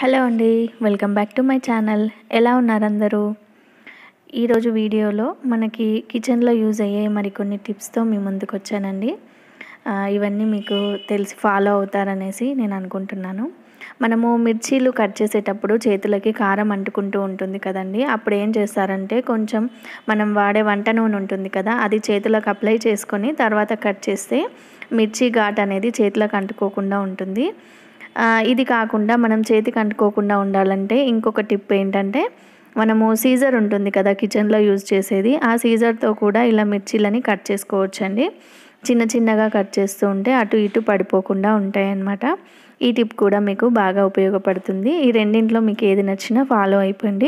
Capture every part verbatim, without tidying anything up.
Hello అండి, welcome back to my channel. ఎలా ఉన్నారు అందరూ? ఈరోజు వీడియోలో మనకి కిచెన్లో యూజ్ అయ్యే మరికొన్ని టిప్స్తో మీ ముందుకు వచ్చానండి. ఇవన్నీ మీకు తెలిసి ఫాలో అవుతారనేసి నేను అనుకుంటున్నాను. మనము మిర్చీలు కట్ చేసేటప్పుడు చేతులకి కారం అంటుకుంటూ ఉంటుంది కదండి. అప్పుడు ఏం చేస్తారంటే కొంచెం మనం వాడే వంట నూనె ఉంటుంది కదా, అది చేతులకు అప్లై చేసుకొని తర్వాత కట్ చేస్తే మిర్చి ఘాట్ అనేది చేతులకు అంటుకోకుండా ఉంటుంది. ఇది కాకుండా మనం చేతికి అంటుకోకుండా ఉండాలంటే ఇంకొక టిప్ ఏంటంటే, మనము సీజర్ ఉంటుంది కదా కిచెన్లో యూజ్ చేసేది, ఆ సీజర్తో కూడా ఇలా మిర్చీలని కట్ చేసుకోవచ్చండి. చిన్న చిన్నగా కట్ చేస్తూ ఉంటే అటు ఇటు పడిపోకుండా ఉంటాయి అన్నమాట. ఈ టిప్ కూడా మీకు బాగా ఉపయోగపడుతుంది. ఈ రెండింటిలో మీకు ఏది నచ్చినా ఫాలో అయిపోండి.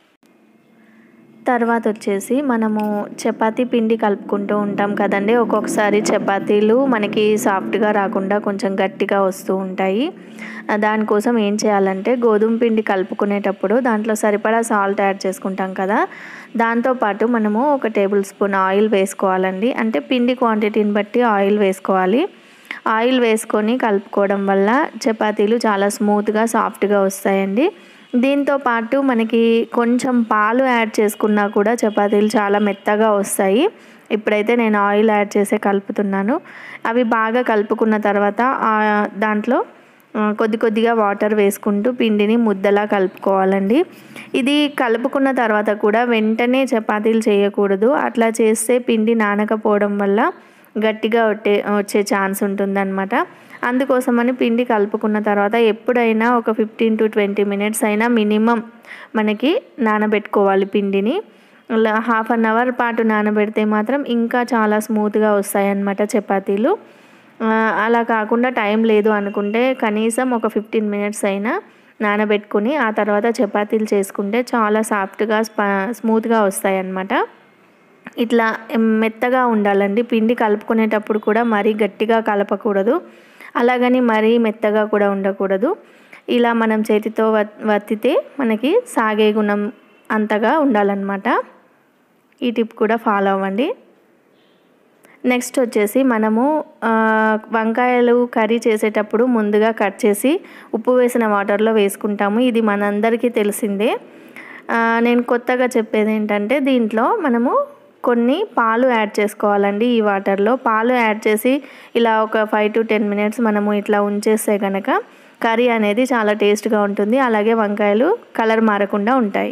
తర్వాత వచ్చేసి మనము చపాతీ పిండి కలుపుకుంటూ ఉంటాం కదండి. ఒక్కొక్కసారి చపాతీలు మనకి సాఫ్ట్గా రాకుండా కొంచెం గట్టిగా వస్తూ ఉంటాయి. దానికోసం ఏం చేయాలంటే, గోధుమ పిండి కలుపుకునేటప్పుడు దాంట్లో సరిపడా సాల్ట్ యాడ్ చేసుకుంటాం కదా, దాంతోపాటు మనము ఒక టేబుల్ స్పూన్ ఆయిల్ వేసుకోవాలండి. అంటే పిండి క్వాంటిటీని బట్టి ఆయిల్ వేసుకోవాలి. ఆయిల్ వేసుకొని కలుపుకోవడం వల్ల చపాతీలు చాలా స్మూత్గా సాఫ్ట్గా వస్తాయండి. దీంతో పాటు మనకి కొంచెం పాలు యాడ్ చేసుకున్నా కూడా చపాతీలు చాలా మెత్తగా వస్తాయి. ఇప్పుడైతే నేను ఆయిల్ యాడ్ చేసే కలుపుతున్నాను. అవి బాగా కలుపుకున్న తర్వాత దాంట్లో కొద్ది కొద్దిగా వాటర్ వేసుకుంటూ పిండిని ముద్దలా కలుపుకోవాలండి. ఇది కలుపుకున్న తర్వాత కూడా వెంటనే చపాతీలు చేయకూడదు. అట్లా చేస్తే పిండి నానకపోవడం వల్ల గట్టిగా వచ్చే వచ్చే ఛాన్స్ ఉంటుందన్నమాట. అందుకోసమని పిండి కలుపుకున్న తర్వాత ఎప్పుడైనా ఒక ఫిఫ్టీన్ టు ట్వంటీ మినిట్స్ అయినా మినిమం మనకి నానబెట్టుకోవాలి పిండిని. అలా హాఫ్ అన్ అవర్ పాటు నానబెడితే మాత్రం ఇంకా చాలా స్మూత్గా వస్తాయన్నమాట చపాతీలు. అలా కాకుండా టైం లేదు అనుకుంటే కనీసం ఒక ఫిఫ్టీన్ మినిట్స్ అయినా నానబెట్టుకొని ఆ తర్వాత చపాతీలు చేసుకుంటే చాలా సాఫ్ట్గా స్మూత్గా వస్తాయి అన్నమాట. ఇట్లా మెత్తగా ఉండాలండి. పిండి కలుపుకునేటప్పుడు కూడా మరీ గట్టిగా కలపకూడదు, అలాగని మరీ మెత్తగా కూడా ఉండకూడదు. ఇలా మనం చేతితో వత్తితే మనకి సాగే గుణం అంతగా ఉండాలన్నమాట. ఈ టిప్ కూడా ఫాలో అవ్వండి. నెక్స్ట్ వచ్చేసి మనము వంకాయలు కర్రీ చేసేటప్పుడు ముందుగా కట్ చేసి ఉప్పు వేసిన వాటర్లో వేసుకుంటాము. ఇది మనందరికీ తెలిసిందే. నేను కొత్తగా చెప్పేది ఏంటంటే, దీంట్లో మనము కొన్ని పాలు యాడ్ చేసుకోవాలండి. ఈ వాటర్లో పాలు యాడ్ చేసి ఇలా ఒక ఫైవ్ టు టెన్ మినిట్స్ మనము ఇట్లా ఉంచేస్తే కనుక కర్రీ అనేది చాలా టేస్ట్గా ఉంటుంది. అలాగే వంకాయలు కలర్ మారకుండా ఉంటాయి.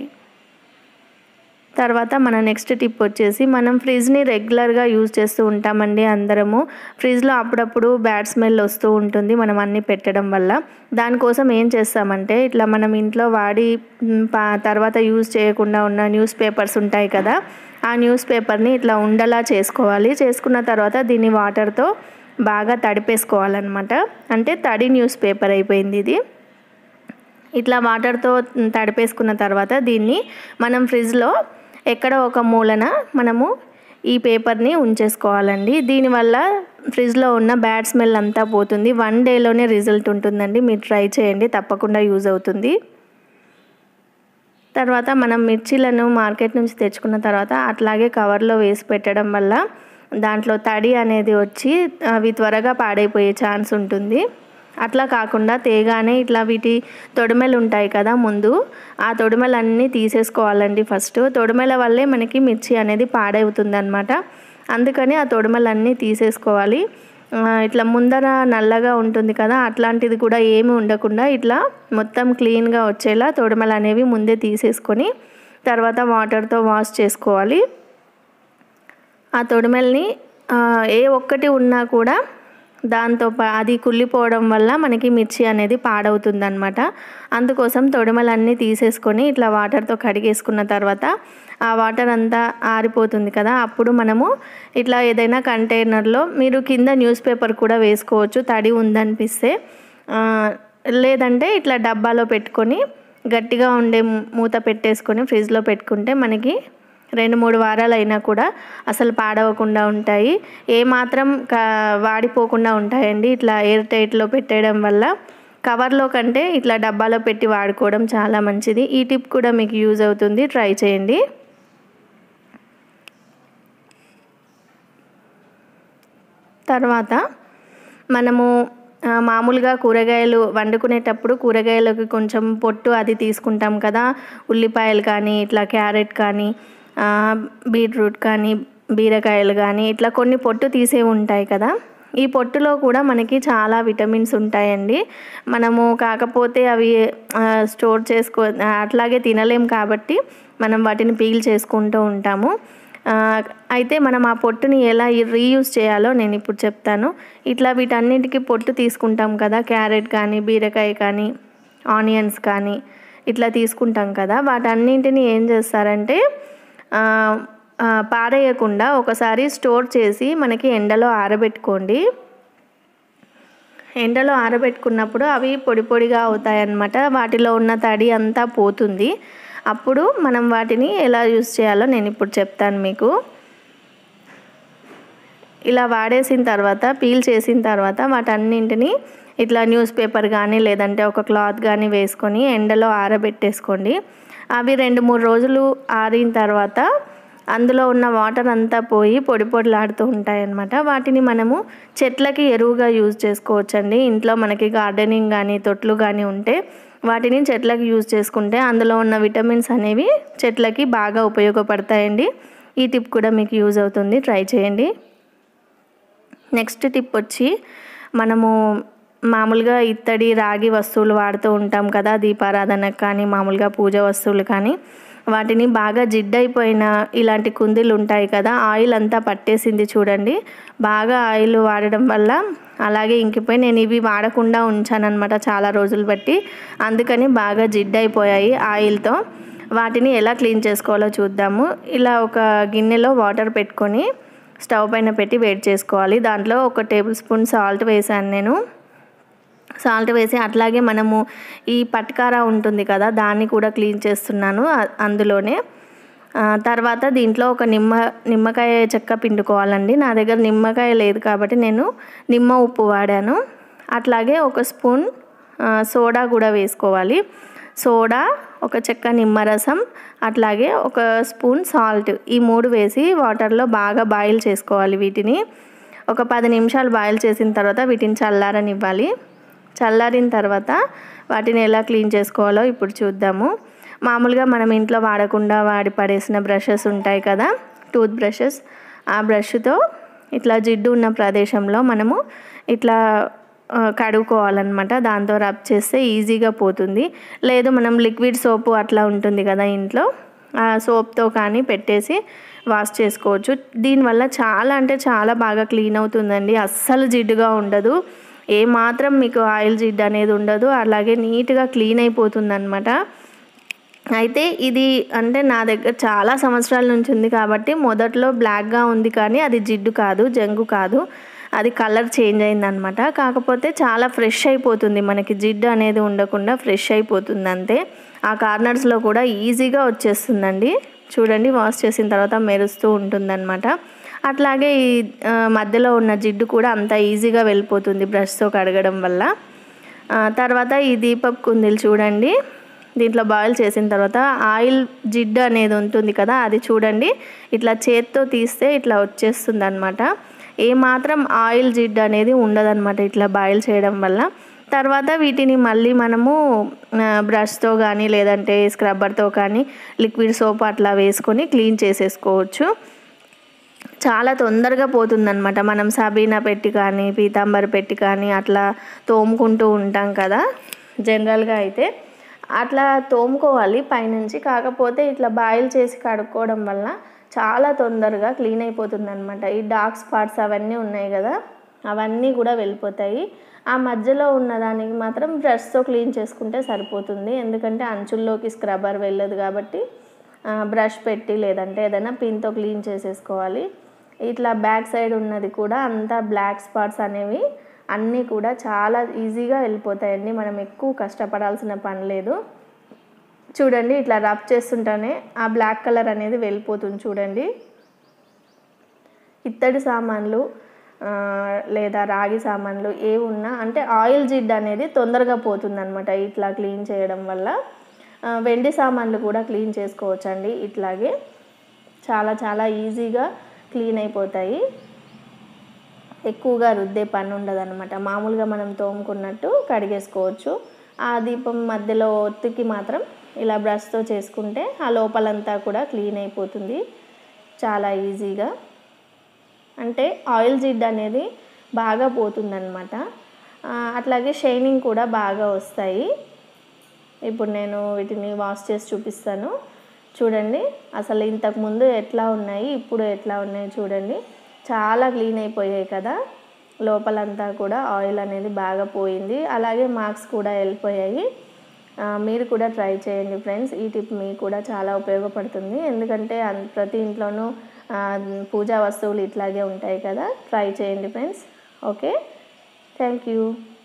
తర్వాత మన నెక్స్ట్ టిప్ వచ్చేసి, మనం ఫ్రిడ్జ్ని రెగ్యులర్గా యూజ్ చేస్తూ ఉంటామండి అందరము. ఫ్రిడ్జ్లో అప్పుడప్పుడు బ్యాడ్ స్మెల్ వస్తూ ఉంటుంది మనం అన్నీ పెట్టడం వల్ల. దానికోసం ఏం చేస్తామంటే, ఇట్లా మనం ఇంట్లో వాడి తర్వాత యూజ్ చేయకుండా ఉన్న న్యూస్ పేపర్స్ ఉంటాయి కదా, ఆ న్యూస్ పేపర్ని ఇట్లా ఉండలా చేసుకోవాలి. చేసుకున్న తర్వాత దీన్ని వాటర్తో బాగా తడిపేసుకోవాలన్నమాట. అంటే తడి న్యూస్ పేపర్ అయిపోయింది ఇది. ఇట్లా వాటర్తో తడిపేసుకున్న తర్వాత దీన్ని మనం ఫ్రిడ్జ్లో ఎక్కడో ఒక మూలన మనము ఈ పేపర్ని ఉంచేసుకోవాలండి. దీనివల్ల ఫ్రిడ్జ్లో ఉన్న బ్యాడ్ స్మెల్ అంతా పోతుంది. వన్ డేలోనే రిజల్ట్ ఉంటుందండి. మీరు ట్రై చేయండి, తప్పకుండా యూజ్ అవుతుంది. తర్వాత మనం మిర్చీలను మార్కెట్ నుంచి తెచ్చుకున్న తర్వాత అట్లాగే కవర్లో వేసి పెట్టడం వల్ల దాంట్లో తడి అనేది వచ్చి అవి త్వరగా పాడైపోయే ఛాన్స్ ఉంటుంది. అట్లా కాకుండా తేగానే ఇట్లా వీటి తొడిమెలు ఉంటాయి కదా ముందు, ఆ తొడిమెలన్నీ తీసేసుకోవాలండి. ఫస్ట్ తొడిమెల వల్లే మనకి మిర్చి అనేది పాడవుతుంది అన్నమాట. అందుకని ఆ తొడిమెలన్నీ తీసేసుకోవాలి. ఇట్లా ముందర నల్లగా ఉంటుంది కదా, అట్లాంటిది కూడా ఏమి ఉండకుండా ఇట్లా మొత్తం క్లీన్గా వచ్చేలా తొడిమెలు అనేవి ముందే తీసేసుకొని తర్వాత వాటర్తో వాష్ చేసుకోవాలి. ఆ తొడిమెల్ని ఏ ఒక్కటి ఉన్నా కూడా దాంతో అది కుళ్ళిపోవడం వల్ల మనకి మిర్చి అనేది పాడవుతుందన్నమాట. అందుకోసం తొడిమలన్నీ తీసేసుకొని ఇట్లా వాటర్తో కడిగేసుకున్న తర్వాత ఆ వాటర్ అంతా ఆరిపోతుంది కదా, అప్పుడు మనము ఇట్లా ఏదైనా కంటైనర్లో, మీరు కింద న్యూస్ పేపర్ కూడా వేసుకోవచ్చు తడి ఉందనిపిస్తే, లేదంటే ఇట్లా డబ్బాలో పెట్టుకొని గట్టిగా ఉండే మూత పెట్టేసుకొని ఫ్రిడ్జ్లో పెట్టుకుంటే మనకి రెండు మూడు వారాలు అయినా కూడా అసలు పాడవకుండా ఉంటాయి. ఏమాత్రం కా వాడిపోకుండా ఉంటాయండి ఇట్లా ఎయిర్ టైట్లో పెట్టేయడం వల్ల. కవర్లో కంటే ఇట్లా డబ్బాలో పెట్టి వాడుకోవడం చాలా మంచిది. ఈ టిప్ కూడా మీకు యూజ్ అవుతుంది, ట్రై చేయండి. తర్వాత మనము మామూలుగా కూరగాయలు వండుకునేటప్పుడు కూరగాయలకు కొంచెం పొట్టు అది తీసుకుంటాం కదా, ఉల్లిపాయలు కానీ ఇట్లా క్యారెట్ కానీ బీట్రూట్ కానీ బీరకాయలు కానీ ఇట్లా కొన్ని పొట్టు తీసే ఉంటాయి కదా, ఈ పొట్టులో కూడా మనకి చాలా విటమిన్స్ ఉంటాయండి. మనము కాకపోతే అవి స్టోర్ చేసుకో అట్లాగే తినలేం కాబట్టి మనం వాటిని పీల్ చేసుకుంటూ ఉంటాము. అయితే మనం ఆ పొట్టుని ఎలా రీయూజ్ చేయాలో నేను ఇప్పుడు చెప్తాను. ఇట్లా వీటన్నిటికీ పొట్టు తీసుకుంటాం కదా, క్యారెట్ కానీ బీరకాయ కానీ ఆనియన్స్ కానీ ఇట్లా తీసుకుంటాం కదా, వాటన్నింటిని ఏం చేస్తారంటే పారేయకుండా ఒకసారి స్టోర్ చేసి మనకి ఎండలో ఆరబెట్టుకోండి. ఎండలో ఆరబెట్టుకున్నప్పుడు అవి పొడి పొడిగా అవుతాయన్నమాట, వాటిలో ఉన్న తడి అంతా పోతుంది. అప్పుడు మనం వాటిని ఎలా యూస్ చేయాలో నేను ఇప్పుడు చెప్తాను మీకు. ఇలా వాడేసిన తర్వాత పీల్ చేసిన తర్వాత వాటన్నింటిని ఇట్లా న్యూస్ పేపర్ కానీ లేదంటే ఒక క్లాత్ కానీ వేసుకొని ఎండలో ఆరబెట్టేసుకోండి. అవి రెండు మూడు రోజులు ఆరిన తర్వాత అందులో ఉన్న వాటర్ అంతా పోయి పొడి పొడిలాడుతూ ఉంటాయన్నమాట. వాటిని మనము చెట్లకి ఎరువుగా యూజ్ చేసుకోవచ్చండి. ఇంట్లో మనకి గార్డెనింగ్ కానీ తొట్లు కానీ ఉంటే వాటిని చెట్లకి యూజ్ చేసుకుంటే అందులో ఉన్న విటమిన్స్ అనేవి చెట్లకి బాగా ఉపయోగపడతాయండి. ఈ టిప్ కూడా మీకు యూజ్ అవుతుంది, ట్రై చేయండి. నెక్స్ట్ టిప్ వచ్చి, మనము మామూలుగా ఇత్తడి రాగి వస్తువులు వాడుతూ ఉంటాం కదా, దీపారాధనకు కానీ మామూలుగా పూజ వస్తువులు కానీ, వాటిని బాగా జిడ్డైపోయిన ఇలాంటి కుందీలు ఉంటాయి కదా, ఆయిల్ అంతా పట్టేసింది చూడండి. బాగా ఆయిల్ వాడడం వల్ల అలాగే ఇంకిపోయి నేను ఇవి వాడకుండా ఉంచానన్నమాట చాలా రోజులు బట్టి, అందుకని బాగా జిడ్డైపోయాయి ఆయిల్తో. వాటిని ఎలా క్లీన్ చేసుకోవాలో చూద్దాము. ఇలా ఒక గిన్నెలో వాటర్ పెట్టుకొని స్టవ్ పైన పెట్టి వేడి చేసుకోవాలి. దాంట్లో ఒక టేబుల్ స్పూన్ సాల్ట్ వేసాను నేను. సాల్ట్ వేసి అట్లాగే మనము ఈ పట్కారా ఉంటుంది కదా, దాన్ని కూడా క్లీన్ చేస్తున్నాను అందులోనే. తర్వాత దీంట్లో ఒక నిమ్మ నిమ్మకాయ చెక్క పిండుకోవాలండి. నా దగ్గర నిమ్మకాయ లేదు కాబట్టి నేను నిమ్మ ఉప్పు వాడాను. అట్లాగే ఒక స్పూన్ సోడా కూడా వేసుకోవాలి. సోడా, ఒక చెక్క నిమ్మరసం, అట్లాగే ఒక స్పూన్ సాల్ట్, ఈ మూడు వేసి వాటర్లో బాగా బాయిల్ చేసుకోవాలి. వీటిని ఒక పది నిమిషాలు బాయిల్ చేసిన తర్వాత వీటిని చల్లారనివ్వాలి. చల్లారిన తర్వాత వాటిని ఎలా క్లీన్ చేసుకోవాలో ఇప్పుడు చూద్దాము. మామూలుగా మనం ఇంట్లో వాడకుండా వాడి పడేసిన బ్రషెస్ ఉంటాయి కదా, టూత్ బ్రషెస్, ఆ బ్రష్తో ఇట్లా జిడ్డు ఉన్న ప్రదేశంలో మనము ఇట్లా కడుక్కోవాలన్నమాట. దాంతో రబ్ చేస్తే ఈజీగా పోతుంది. లేదు మనం లిక్విడ్ సోపు అట్లా ఉంటుంది కదా ఇంట్లో, ఆ సోప్తో కానీ పెట్టేసి వాష్ చేసుకోవచ్చు. దీనివల్ల చాలా అంటే చాలా బాగా క్లీన్ అవుతుందండి. అస్సలు జిడ్డుగా ఉండదు, ఏమాత్రం మీకు ఆయిల్ జిడ్డు అనేది ఉండదు, అలాగే నీట్గా క్లీన్ అయిపోతుంది అనమాట. అయితే ఇది అంటే నా దగ్గర చాలా సంవత్సరాల నుంచి ఉంది కాబట్టి మొదట్లో బ్లాక్గా ఉంది, కానీ అది జిడ్డు కాదు, జంగు కాదు, అది కలర్ చేంజ్ అయిందనమాట. కాకపోతే చాలా ఫ్రెష్ అయిపోతుంది, మనకి జిడ్డు అనేది ఉండకుండా ఫ్రెష్ అయిపోతుంది అంతే. ఆ కార్నర్స్లో కూడా ఈజీగా వచ్చేస్తుందండి. చూడండి, వాష్ చేసిన తర్వాత మెరుస్తూ ఉంటుందన్నమాట. అట్లాగే ఈ మధ్యలో ఉన్న జిడ్డు కూడా అంత ఈజీగా వెళ్ళిపోతుంది బ్రష్తో కడగడం వల్ల. తర్వాత ఈ దీపపు కుందీలు చూడండి, దీంట్లో బాయిల్ చేసిన తర్వాత ఆయిల్ జిడ్డు అనేది ఉంటుంది కదా, అది చూడండి ఇట్లా చేత్తో తీస్తే ఇట్లా వచ్చేస్తుంది అనమాట. ఏమాత్రం ఆయిల్ జిడ్డు అనేది ఉండదన్నమాట ఇట్లా బాయిల్ చేయడం వల్ల. తర్వాత వీటిని మళ్ళీ మనము బ్రష్తో కానీ లేదంటే స్క్రబ్బర్తో కానీ లిక్విడ్ సోప్ అట్లా వేసుకొని క్లీన్ చేసేసుకోవచ్చు. చాలా తొందరగా పోతుందన్నమాట. మనం సబీనా పెట్టి కానీ పీతాంబరి పెట్టి కానీ అట్లా తోముకుంటూ ఉంటాం కదా జనరల్గా అయితే, అట్లా తోముకోవాలి పైనుంచి. కాకపోతే ఇట్లా బాయిల్ చేసి కడుక్కోవడం వల్ల చాలా తొందరగా క్లీన్ అయిపోతుంది అనమాట. ఈ డార్క్ స్పాట్స్ అవన్నీ ఉన్నాయి కదా, అవన్నీ కూడా వెళ్ళిపోతాయి. ఆ మధ్యలో ఉన్నదానికి మాత్రం బ్రష్తో క్లీన్ చేసుకుంటే సరిపోతుంది, ఎందుకంటే అంచుల్లోకి స్క్రబ్బర్ వెళ్ళదు కాబట్టి బ్రష్ పెట్టి లేదంటే ఏదైనా పిన్తో క్లీన్ చేసేసుకోవాలి. ఇట్లా బ్యాక్ సైడ్ ఉన్నది కూడా అంతా బ్లాక్ స్పాట్స్ అనేవి అన్నీ కూడా చాలా ఈజీగా వెళ్ళిపోతాయండి. మనం ఎక్కువ కష్టపడాల్సిన పని లేదు. చూడండి, ఇట్లా రబ్ చేస్తుంటేనే ఆ బ్లాక్ కలర్ అనేది వెళ్ళిపోతుంది చూడండి. ఇత్తడి సామాన్లు లేదా రాగి సామాన్లు ఏ ఉన్నా అంటే ఆయిల్ జిడ్ అనేది తొందరగా పోతుందన్నమాట ఇట్లా క్లీన్ చేయడం వల్ల. వెండి సామాన్లు కూడా క్లీన్ చేసుకోవచ్చండి ఇట్లాగే, చాలా చాలా ఈజీగా క్లీన్ అయిపోతాయి. ఎక్కువగా రుద్దే పని ఉండదన్నమాట. మామూలుగా మనం తోముకున్నట్టు కడిగేసుకోవచ్చు. ఆ దీపం మధ్యలో ఒత్తికి మాత్రం ఇలా బ్రష్తో చేసుకుంటే ఆ లోపలంతా కూడా క్లీన్ అయిపోతుంది చాలా ఈజీగా. అంటే ఆయిల్ జిడ్ అనేది బాగా పోతుందన్నమాట. అట్లాగే షైనింగ్ కూడా బాగా వస్తాయి. ఇప్పుడు నేను వీటిని వాష్ చేసి చూపిస్తాను చూడండి. అసలు ఇంతకుముందు ఎట్లా ఉన్నాయి, ఇప్పుడు ఎట్లా ఉన్నాయి చూడండి. చాలా క్లీన్ అయిపోయాయి కదా. లోపలంతా కూడా ఆయిల్ అనేది బాగా పోయింది. అలాగే మార్క్స్ కూడా వెళ్ళిపోయాయి. మీరు కూడా ట్రై చేయండి ఫ్రెండ్స్. ఈ టిప్ మీకు కూడా చాలా ఉపయోగపడుతుంది. ఎందుకంటే ప్రతి ఇంట్లోనూ పూజా వస్తువులు ఇట్లాగే ఉంటాయి కదా. ట్రై చేయండి ఫ్రెండ్స్. Okay, thank you.